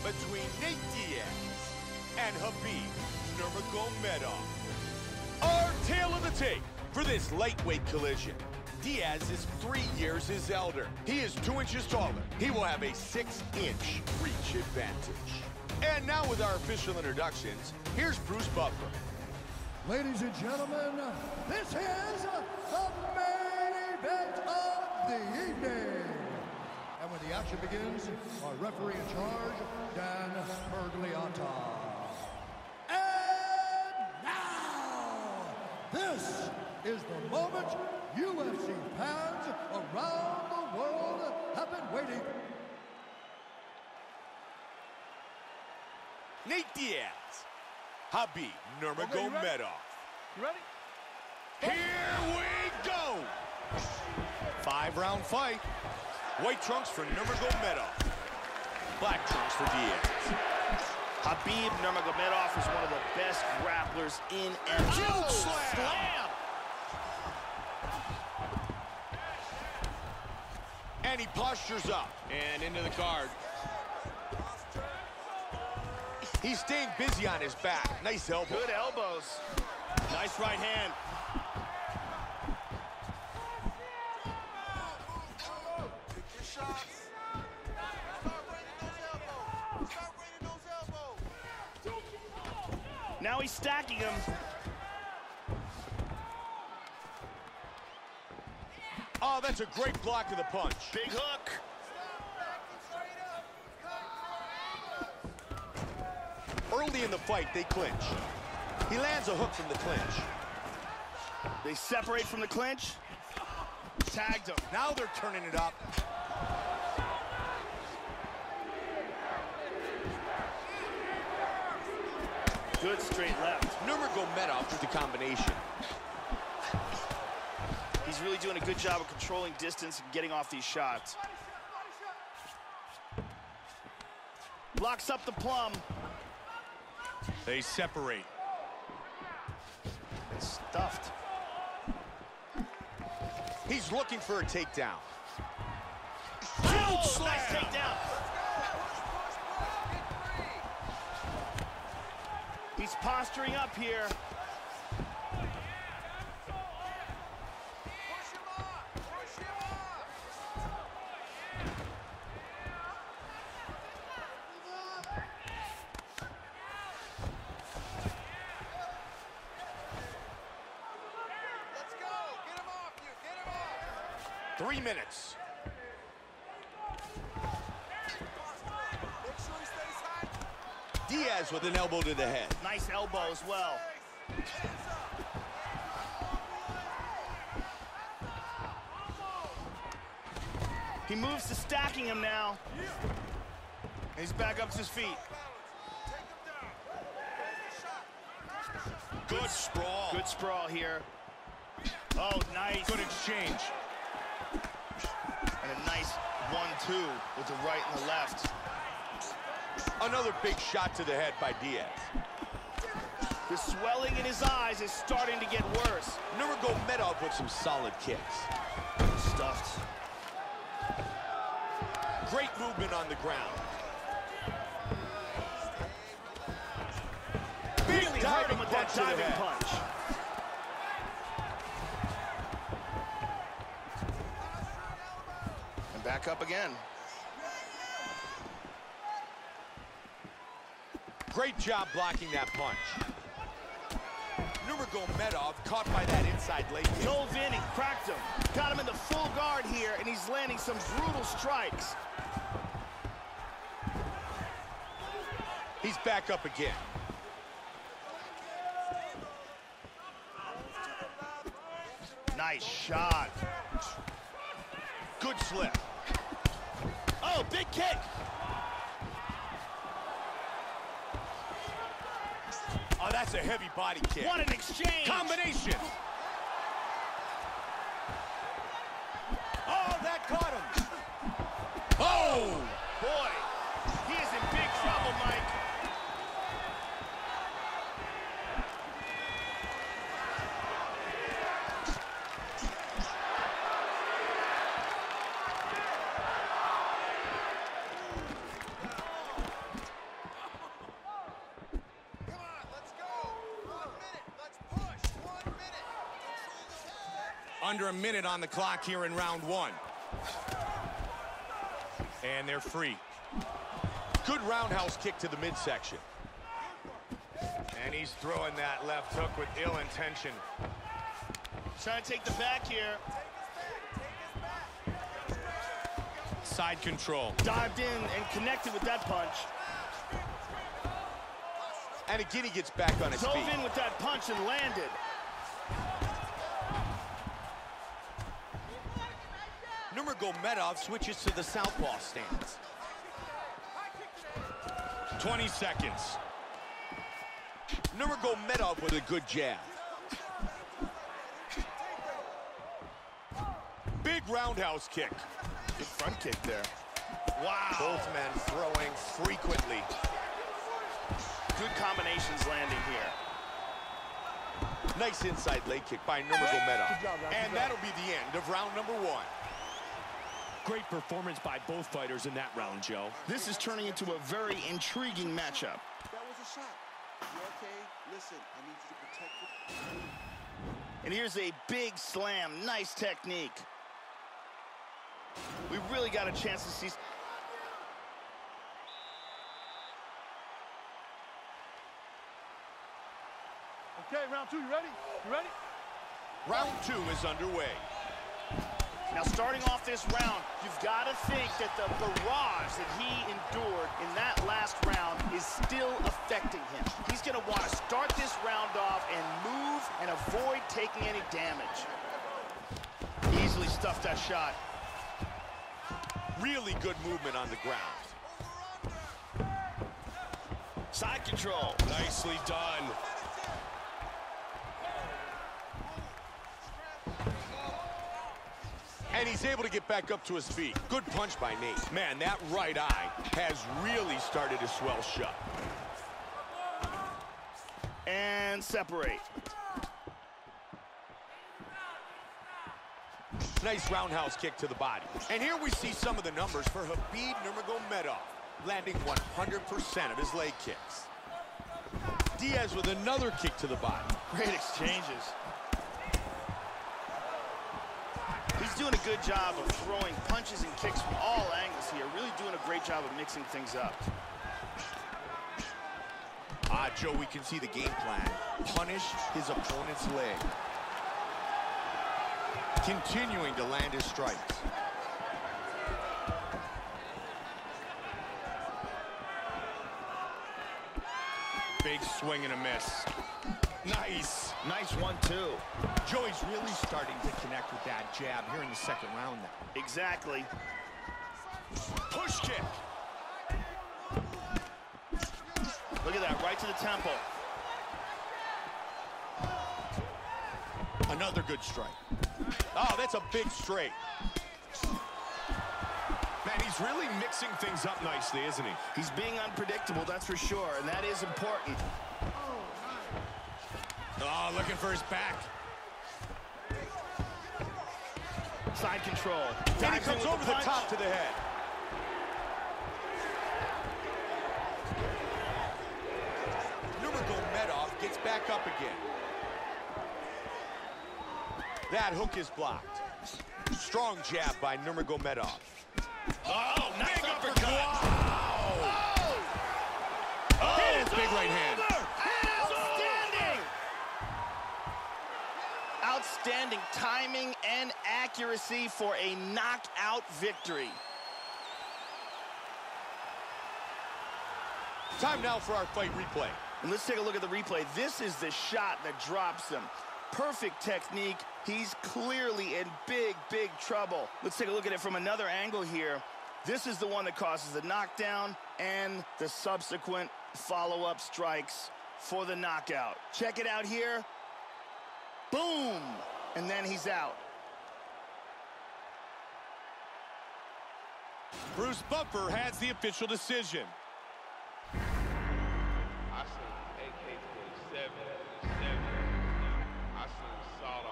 between Nate Diaz and Khabib Nurmagomedov. Our tale of the tape for this lightweight collision. Diaz is 3 years his elder. He is 2 inches taller. He will have a 6-inch reach advantage. And now with our official introductions, here's Bruce Buffer. Ladies and gentlemen, this is the main event of the evening. And when the action begins, our referee in charge, Dan Pergliotta. And now, this is the moment UFC fans around the world have been waiting. Nate Diaz, Khabib Nurmagomedov. You ready? Here we go! 5-round fight. White trunks for Nurmagomedov. Black trunks for Diaz. Khabib Nurmagomedov is one of the best grapplers in MMA. Oh, slam! And he postures up. And into the guard. He's staying busy on his back. Nice elbow. Good elbows. Nice right hand. Now he's stacking him. Oh, that's a great block of the punch. Big hook. Early in the fight, they clinch. He lands a hook from the clinch. They separate from the clinch. Tagged him. Now they're turning it up. Good straight left. Nurmagomedov with the combination. He's really doing a good job of controlling distance and getting off these shots. Locks up the plum. They separate. It's stuffed. He's looking for a takedown. Oh, nice takedown. He's posturing up here. Let's go. Get him off you. Get him off. 3 minutes. Make sure he stays high. Diaz with an elbow to the head. Nice elbow as well. He moves to stacking him now. He's back up to his feet. Good sprawl. Good sprawl here. Oh, nice. Good exchange. And a nice 1-2 with the right and the left. Another big shot to the head by Diaz. The swelling in his eyes is starting to get worse. Nurmagomedov with some solid kicks. Stuffed. Great movement on the ground. Really hurt him with that punch to the diving head. punch. And back up again. Great job blocking that punch. Nurmagomedov caught by that inside leg kick. Dove in and cracked him. Got him in the full guard here, and he's landing some brutal strikes. He's back up again. Nice shot. Good slip. Oh, big kick. Oh, that's a heavy body kick. What an exchange. Combination. Oh, that caught him. Oh! Boy, he is in big trouble, Mike. Under a minute on the clock here in round one. And they're free. Good roundhouse kick to the midsection. And he's throwing that left hook with ill intention. Trying to take the back here. Side control. Dived in and connected with that punch. And again, he gets back on his Dove feet. in with that punch and landed. Nurmagomedov switches to the southpaw stance. 20 seconds. Nurmagomedov with a good jab. Big roundhouse kick. Good front kick there. Wow. Both men throwing frequently. Good combinations landing here. Nice inside leg kick by Nurmagomedov. And that'll be the end of round number one. Great performance by both fighters in that round, Joe. This is turning into a very intriguing matchup. That was a shot. You okay? Listen, I need you to protect it. And here's a big slam. Nice technique. We really got a chance to see. Okay, round two, you ready? You ready? Round two is underway. Now, starting off this round, you've got to think that the barrage that he endured in that last round is still affecting him. He's going to want to start this round off and move and avoid taking any damage. Easily stuffed that shot. Really good movement on the ground. Side control. Nicely done. And he's able to get back up to his feet. Good punch by Nate. Man, that right eye has really started to swell shut. And separate. Nice roundhouse kick to the body. And here we see some of the numbers for Khabib Nurmagomedov, landing 100% of his leg kicks. Diaz with another kick to the body. Great exchanges. He's doing a good job of throwing punches and kicks from all angles here. Really doing a great job of mixing things up. Joe, we can see the game plan. Punish his opponent's leg. Continuing to land his strikes. Big swing and a miss. Nice. Nice one, too. Joey's really starting to connect with that jab here in the second round now. Exactly. Push kick. Look at that, right to the temple. Another good strike. Oh, that's a big straight. Man, he's really mixing things up nicely, isn't he? He's being unpredictable, that's for sure, and that is important. Oh, looking for his back. Side control. And he comes over the top to the head. Nurmagomedov gets back up again. That hook is blocked. Strong jab by Nurmagomedov. Oh, nice Big uppercut. Wow. Oh, It's big right hand. Outstanding! Outstanding timing and accuracy for a knockout victory. Time now for our fight replay. And let's take a look at the replay. This is the shot that drops him. Perfect technique. He's clearly in big, big trouble. Let's take a look at it from another angle here. This is the one that causes the knockdown and the subsequent follow-up strikes for the knockout. Check it out here. Boom! And then he's out. Bruce Buffer has the official decision.